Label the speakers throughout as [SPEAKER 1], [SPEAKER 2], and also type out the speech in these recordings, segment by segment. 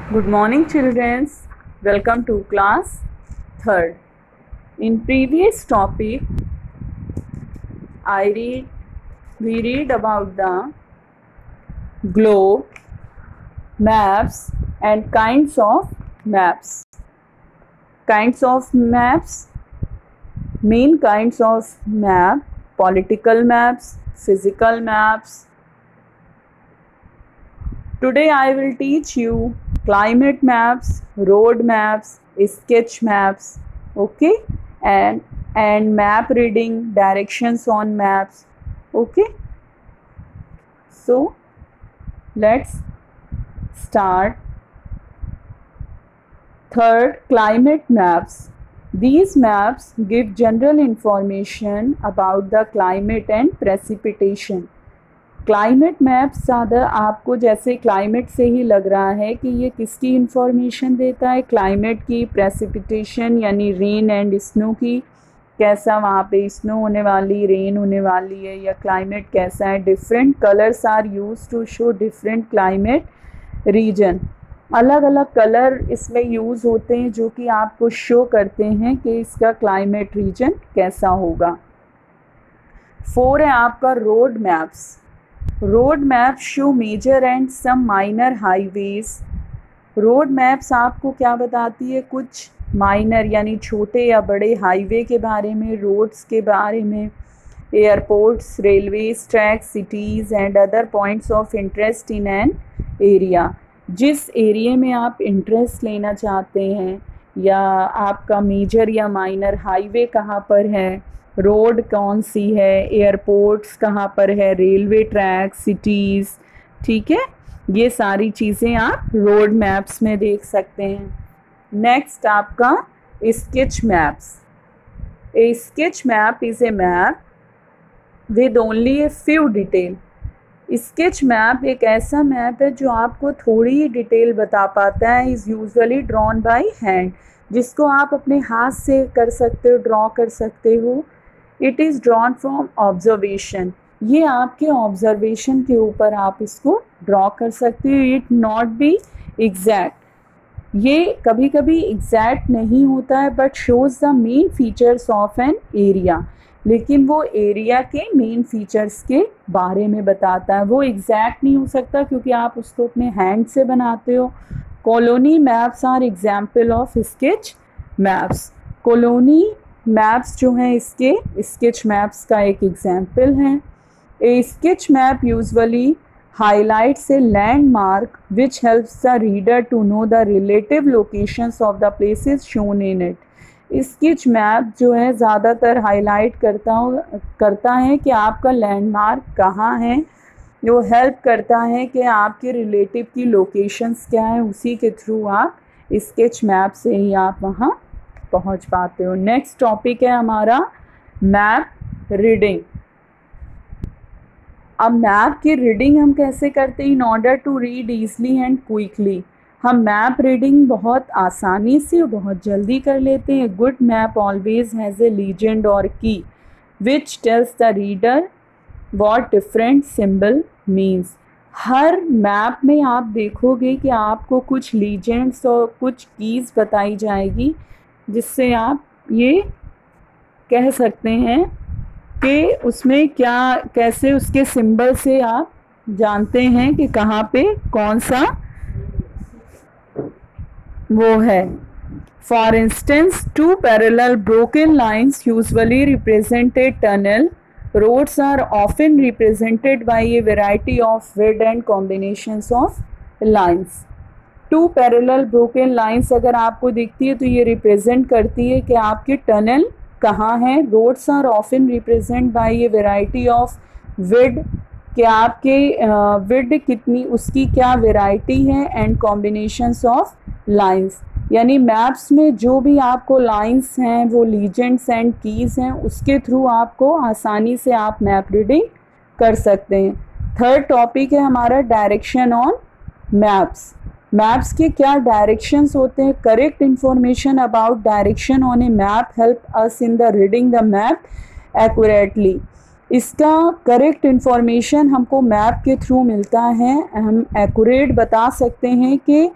[SPEAKER 1] Good morning, children. Welcome to class 3rd. In previous topic, we read about the globe, maps, and kinds of maps. Kinds of maps, main kinds of map: political maps, physical maps. Today I will teach you climate maps, road maps, sketch maps, okay, and map reading, directions on maps, okay. So let's start. Third, climate maps. These maps give general information about the climate and precipitation. Climate map ज़्यादा आपको जैसे climate से ही लग रहा है कि ये किसकी इंफॉर्मेशन देता है, क्लाइमेट की, प्रेसिपिटेशन यानी रेन एंड स्नो की, कैसा वहाँ पे स्नो होने वाली, रेन होने वाली है, या क्लाइमेट कैसा है. Different colours are use to show different climate region. अलग अलग कलर इसमें यूज़ होते हैं जो कि आपको शो करते हैं कि इसका क्लाइमेट रीजन कैसा होगा. 4 है आपका road maps. Road map show major and some minor highways. Road maps आपको क्या बताती है, कुछ माइनर यानी छोटे या बड़े हाईवे के बारे में, रोड्स के बारे में, airports, railways, track, cities and other points of interest in an area. जिस एरिया में आप इंटरेस्ट लेना चाहते हैं या आपका मेजर या माइनर हाईवे कहाँ पर है, रोड कौन सी है, एयरपोर्ट्स कहाँ पर है, रेलवे ट्रैक, सिटीज़, ठीक है, ये सारी चीज़ें आप रोड मैप्स में देख सकते हैं. नेक्स्ट आपका sketch maps. A sketch map is a map with only a few detail. Sketch map एक ऐसा मैप है जो आपको थोड़ी ही डिटेल बता पाता है. Is usually drawn by hand, जिसको आप अपने हाथ से कर सकते हो, ड्रॉ कर सकते हो. It is drawn from observation. ये आपके ऑब्जर्वेशन के ऊपर आप इसको ड्रॉ कर सकते हो. It not be exact. ये कभी कभी एग्जैक्ट नहीं होता है but shows the main features of an area. लेकिन वो एरिया के मेन फीचर्स के बारे में बताता है. वो एग्जैक्ट नहीं हो सकता क्योंकि आप उसको अपने हैंड से बनाते हो. Colony maps are example of sketch maps. Colony maps जो हैं इसके स्केच मैप्स का एक एग्जाम्पल हैं. A sketch map usually highlights a landmark which helps the reader to know the relative locations of the places shown in it. Sketch map जो है ज़्यादातर highlight करता है कि आपका लैंडमार्क कहाँ है. वो हेल्प करता है कि आपके रिलेटिव की लोकेशंस क्या है. उसी के थ्रू आप स्केच मैप से ही आप वहाँ पहुँच पाते हो. नेक्स्ट टॉपिक है हमारा मैप रीडिंग. अब मैप की रीडिंग हम कैसे करते हैं. In order to read easily and quickly. हम मैप रीडिंग बहुत आसानी से और बहुत जल्दी कर लेते हैं. Good map always has a legend or key which tells the reader what different symbol means. हर मैप में आप देखोगे कि आपको कुछ लीजेंड्स और कुछ कीज़ बताई जाएगी जिससे आप ये कह सकते हैं कि उसमें क्या, कैसे उसके सिंबल से आप जानते हैं कि कहाँ पे कौन सा वो है. For instance, 2 parallel broken lines usually represent a tunnel. Roads are often represented by a variety of width and combinations of lines. 2 parallel broken lines अगर आपको दिखती है तो ये रिप्रेजेंट करती है कि आपकी टनल कहाँ है. Roads are often represent by a variety of width, कि आपके विड्थ कितनी, उसकी क्या वेराइटी है, एंड कॉम्बिनेशंस ऑफ लाइंस. यानी मैप्स में जो भी आपको लाइंस हैं वो लीजेंड्स एंड कीज़ हैं, उसके थ्रू आपको आसानी से आप मैप रीडिंग कर सकते हैं. थर्ड टॉपिक है हमारा डायरेक्शन ऑन मैप्स. मैप्स के क्या डायरेक्शंस होते हैं. Correct information about direction on a map help us in the reading the map accurately. इसका करेक्ट इन्फॉर्मेशन हमको मैप के थ्रू मिलता है. हम एक्यूरेट बता सकते हैं कि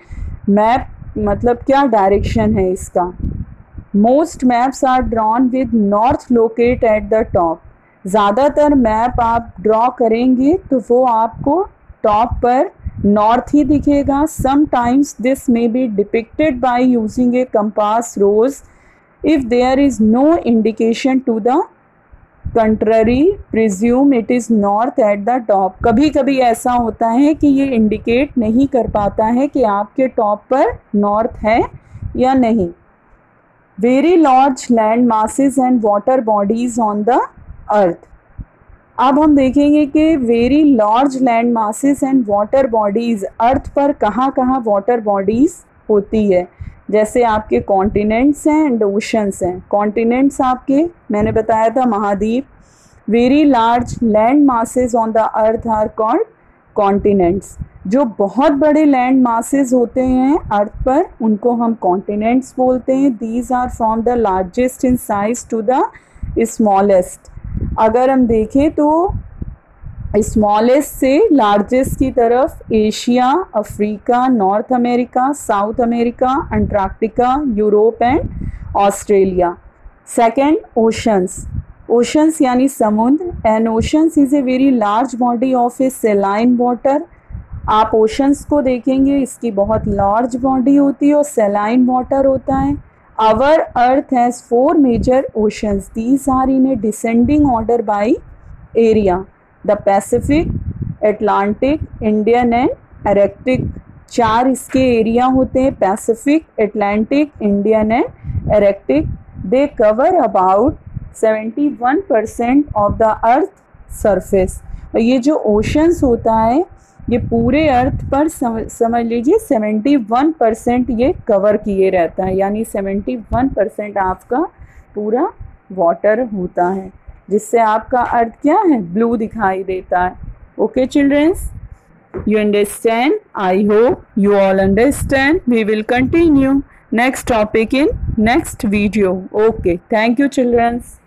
[SPEAKER 1] मैप मतलब क्या डायरेक्शन है इसका। Most maps are drawn with north locate at the top. ज़्यादातर मैप आप ड्रॉ करेंगे तो वो आपको टॉप पर नॉर्थ ही दिखेगा। Sometimes this may be depicted by using a compass rose if there is no indication to the contrary presume it is north at the top. कभी कभी ऐसा होता है कि ये इंडिकेट नहीं कर पाता है कि आपके टॉप पर नॉर्थ है या नहीं। Very large land masses and water bodies on the earth. अब हम देखेंगे कि very large land masses and water bodies, earth पर कहाँ कहाँ वाटर बॉडीज़ होती है। जैसे आपके कॉन्टिनेंट्स हैं एंड ओशंस हैं। कॉन्टिनेंट्स आपके मैंने बताया था महाद्वीप। Very large land masses on the earth are called continents. जो बहुत बड़े लैंड मासेस होते हैं अर्थ पर उनको हम कॉन्टिनेंट्स बोलते हैं। These are from the largest in size to the smallest. अगर हम देखें तो स्मॉलेस्ट से लार्जेस्ट की तरफ Asia, Africa, North America, South America, Antarctica, Europe and Australia. Second, oceans. Oceans यानी समुद्र। An oceans is a very large body of a saline water. आप ओशंस को देखेंगे, इसकी बहुत लार्ज बॉडी होती है और सेलाइन वाटर होता है। Our earth has 4 major oceans. These are in a descending order by area. The Pacific, Atlantic, Indian and Arctic. 4 इसके एरिया होते हैं, Pacific, Atlantic, Indian and Arctic. They cover about 71% of the earth surface. और ये जो oceans होता है ये पूरे अर्थ पर समझ लीजिए 71% ये कवर किए रहता है, यानी 71% आपका पूरा वाटर होता है, जिससे आपका अर्थ क्या है, ब्लू दिखाई देता है। Okay childrens, you understand? I hope you all understand. We will continue next topic in next video. Okay, thank you children.